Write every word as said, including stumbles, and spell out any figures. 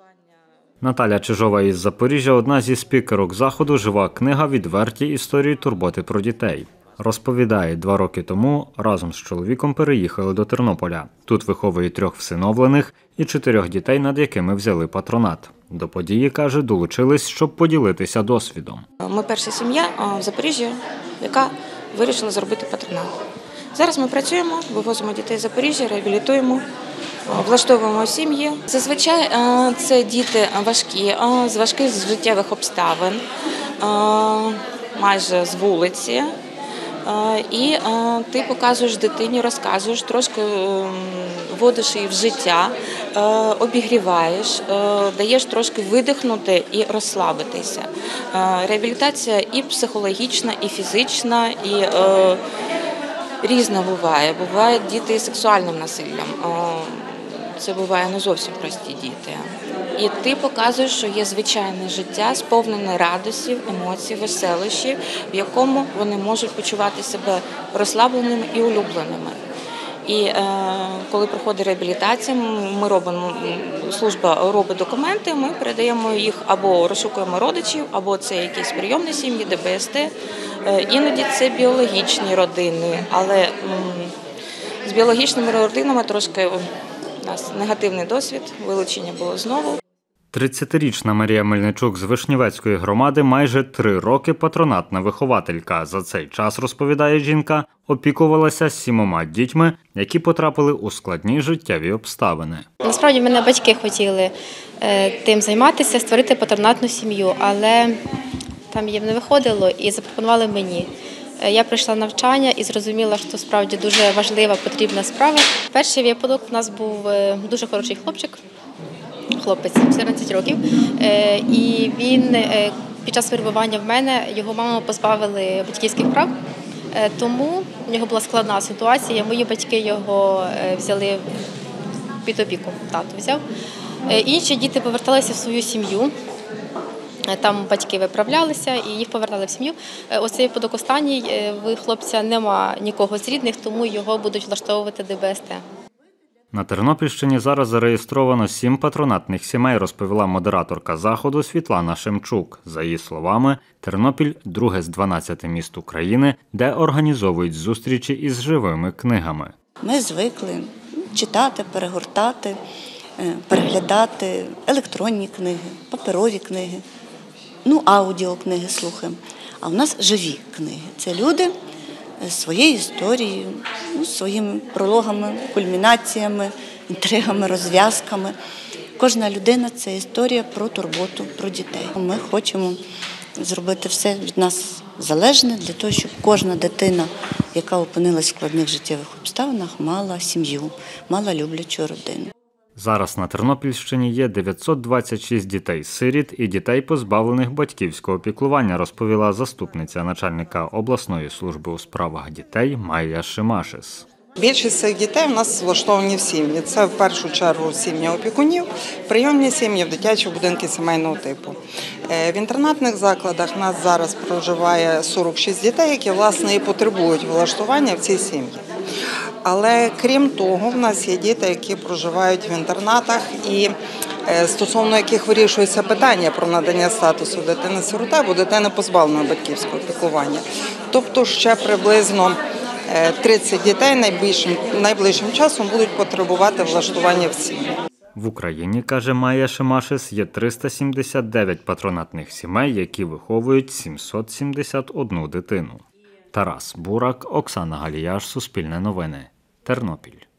Наталя Чижова із Запоріжжя – одна зі спікерок заходу «Жива книга. Відверті історії турботи про дітей». Розповідає, два роки тому разом з чоловіком переїхали до Тернополя. Тут виховує трьох всиновлених і чотирьох дітей, над якими взяли патронат. До події, каже, долучились, щоб поділитися досвідом. Ми перша сім'я в Запоріжжі, яка вирішила зробити патронат. Зараз ми працюємо, вивозимо дітей з Запоріжжя, реабілітуємо, влаштовуємо сім'ї. Зазвичай це діти важкі, з важких життєвих обставин, майже з вулиці. І ти показуєш дитині, розказуєш, трошки вводиш її в життя, обігріваєш, даєш трошки видихнути і розслабитися. Реабілітація і психологічна, і фізична, і різна буває. Бувають діти із сексуальним насиллям. Це буває не зовсім прості діти. І ти показуєш, що є звичайне життя, сповнене радостів, емоцій, веселощів, в якому вони можуть почувати себе розслабленими і улюбленими. І е, коли проходить реабілітація, ми робимо, служба робить документи, ми передаємо їх або розшукуємо родичів, або це якісь прийомні сім'ї, де бе ес те. Е, іноді це біологічні родини, але м, з біологічними родинами трошки у нас негативний досвід, вилучення було знову. тридцятирічна Марія Мельничук з Вишнівецької громади майже три роки патронатна вихователька. За цей час, розповідає жінка, опікувалася сімома дітьми, які потрапили у складні життєві обставини. Насправді, мене батьки хотіли тим займатися, створити патронатну сім'ю, але там їм не виходило і запропонували мені. Я прийшла на навчання і зрозуміла, що справді дуже важлива, потрібна справа. Перший випадок у нас був дуже хороший хлопчик, хлопець, чотирнадцять років, і він під час перебування в мене, його маму позбавили батьківських прав, тому в нього була складна ситуація, мої батьки його взяли під опіку, тато взяв. Інші діти поверталися в свою сім'ю. Там батьки виправлялися і їх повертали в сім'ю. Оцей випадок останній, в хлопця нема нікого з рідних, тому його будуть влаштовувати де бе ес те. На Тернопільщині зараз зареєстровано сім патронатних сімей, розповіла модераторка заходу Світлана Шемчук. За її словами, Тернопіль – друге з дванадцяти міст України, де організовують зустрічі із живими книгами. Ми звикли читати, перегортати, переглядати електронні книги, паперові книги. Ну, аудіокниги слухаємо. А в нас живі книги. Це люди своєю історією, ну, своїми прологами, кульмінаціями, інтригами, розв'язками. Кожна людина – це історія про турботу, про дітей. Ми хочемо зробити все від нас залежне для того, щоб кожна дитина, яка опинилась в складних життєвих обставинах, мала сім'ю, мала люблячу родину. Зараз на Тернопільщині є дев'ятсот двадцять шість дітей-сиріт і дітей, позбавлених батьківського піклування, розповіла заступниця начальника обласної служби у справах дітей Майя Шимашис. Більшість цих дітей у нас влаштовані в сім'ї. Це в першу чергу сім'ї опікунів, прийомні сім'ї, в дитячі будинки сімейного типу. В інтернатних закладах у нас зараз проживає сорок шість дітей, які, власне, і потребують влаштування в цій сім'ї. Але крім того, в нас є діти, які проживають в інтернатах і стосовно яких вирішується питання про надання статусу дитини-сироти або дитини позбавленої батьківського піклування. Тобто ще приблизно тридцять дітей найближчим, найближчим часом будуть потребувати влаштування в сім'ї. В Україні, каже Майя Шимашис, є триста сімдесят дев'ять патронатних сімей, які виховують сімсот сімдесят одну дитину. Тарас Бурак, Оксана Галіяш, Суспільне новини, Тернопіль.